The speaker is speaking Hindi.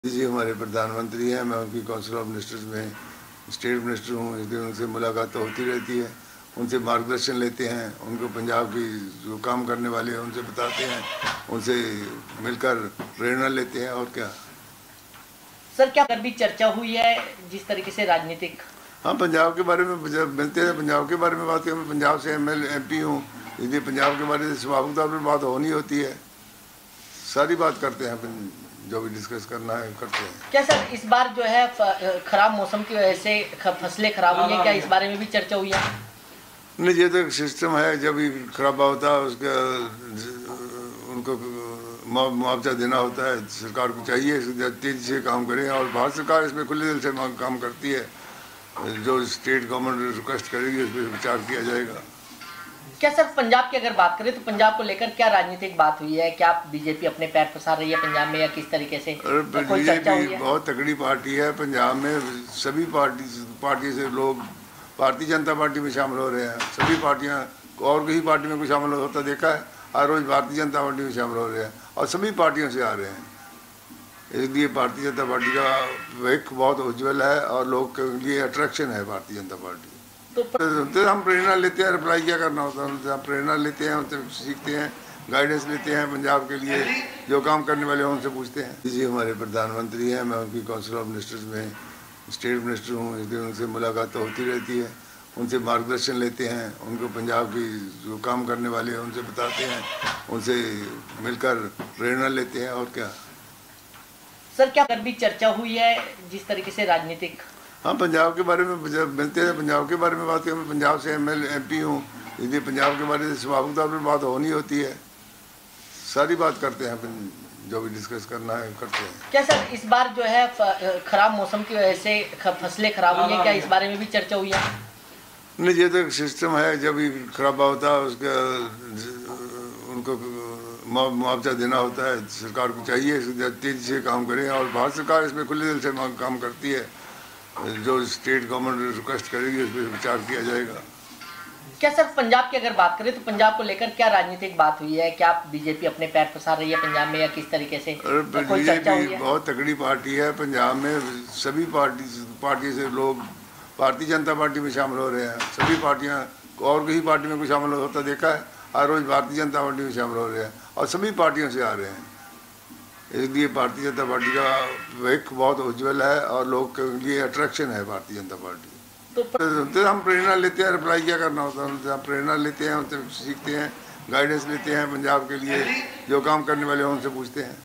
जी हमारे प्रधानमंत्री हैं, मैं उनकी काउंसिल ऑफ मिनिस्टर्स में स्टेट मिनिस्टर हूँ, इसलिए उनसे मुलाकात तो होती रहती है। उनसे मार्गदर्शन लेते हैं, उनको पंजाब की जो काम करने वाले हैं उनसे बताते हैं, उनसे मिलकर प्रेरणा लेते हैं। और क्या सर, क्या कर भी चर्चा हुई है जिस तरीके से राजनीतिक? हाँ, पंजाब के बारे में जब मिलते हैं पंजाब के बारे में बात करें। मैं पंजाब से MP हूँ, इसलिए पंजाब के बारे में स्वाभाविक तौर पर बात होनी होती है। सारी बात करते हैं, जो भी डिस्कस करना है करते हैं। क्या सर इस बार जो है खराब मौसम की वजह से फसलें खराब हुई हैं, क्या इस बारे में भी चर्चा हुई है? नहीं, ये तो एक सिस्टम है, जब भी खराबा होता है उसका उनको मुआवजा देना होता है। सरकार को चाहिए तेजी से काम करें, और भारत सरकार इसमें खुले दिल से काम करती है। जो स्टेट गवर्नमेंट रिक्वेस्ट करेगी उस पर विचार किया जाएगा। क्या सर पंजाब की अगर बात करें तो पंजाब को लेकर क्या राजनीतिक बात हुई है? क्या बीजेपी अपने पैर पसार रही है पंजाब में, या किस तरीके से कोई चर्चा हुई बीजेपी है? बहुत तगड़ी पार्टी है पंजाब में। सभी पार्टी से लोग भारतीय जनता पार्टी में शामिल हो रहे हैं। सभी पार्टियां, और किसी पार्टी में कोई शामिल होता देखा है? हर रोज भारतीय जनता पार्टी में शामिल हो रहे हैं, और सभी पार्टियों से आ रहे हैं। इसलिए भारतीय जनता पार्टी का भविष्य बहुत उज्जवल है, और लोग के लिए अट्रैक्शन है भारतीय जनता पार्टी। तो हम प्रेरणा लेते हैं, रिप्लाई क्या करना होता है, उनसे हम प्रेरणा लेते हैं, उनसे सीखते हैं, गाइडेंस लेते हैं। पंजाब के लिए जो काम करने वाले हैं उनसे पूछते हैं। जी हमारे प्रधानमंत्री हैं, मैं उनकी काउंसिल ऑफ मिनिस्टर्स में स्टेट मिनिस्टर हूँ, इसलिए उनसे मुलाकात तो होती रहती है। उनसे मार्गदर्शन लेते हैं, उनको पंजाब की जो काम करने वाले हैं उनसे बताते हैं, उनसे मिलकर प्रेरणा लेते हैं। और क्या सर, क्या कर भी चर्चा हुई है जिस तरीके से राजनीतिक? हाँ, पंजाब के बारे में जब मिलते हैं पंजाब के बारे में बात करें। मैं पंजाब से MP हूँ, इसलिए पंजाब के बारे में स्वाभाविक तौर पर बात होनी होती है। सारी बात करते हैं, जो भी डिस्कस करना है करते हैं। क्या सर इस बार जो है खराब मौसम की वजह से फसलें खराब हुई हैं, क्या इस बारे में भी चर्चा हुई है? नहीं, ये तो एक सिस्टम है, जब भी खराबा होता है उसका उनको मुआवजा देना होता है। सरकार को चाहिए तेजी से काम करें, और भारत सरकार इसमें खुले दिल से काम करती है। जो स्टेट गवर्नमेंट रिक्वेस्ट करेगी उस पर विचार किया जाएगा। क्या सर पंजाब की अगर बात करें तो पंजाब को लेकर क्या राजनीतिक बात हुई है? क्या बीजेपी अपने पैर पसार रही है पंजाब में, या किस तरीके से कोई चर्चा हुई बीजेपी है? बहुत तगड़ी पार्टी है पंजाब में। सभी पार्टी से लोग भारतीय जनता पार्टी में शामिल हो रहे हैं। सभी पार्टियां, और किसी पार्टी में कोई शामिल होता देखा है? हर रोज भारतीय जनता पार्टी में शामिल हो रहे हैं, और सभी पार्टियों से आ रहे हैं। इसलिए भारतीय जनता पार्टी का भविष्य बहुत उज्जवल है, और लोग के लिए अट्रैक्शन है भारतीय जनता पार्टी। तो हम प्रेरणा लेते हैं, रिप्लाई क्या करना होता है, उनसे हम प्रेरणा लेते हैं, उनसे सीखते हैं, गाइडेंस लेते हैं। पंजाब के लिए जो काम करने वाले हैं उनसे पूछते हैं।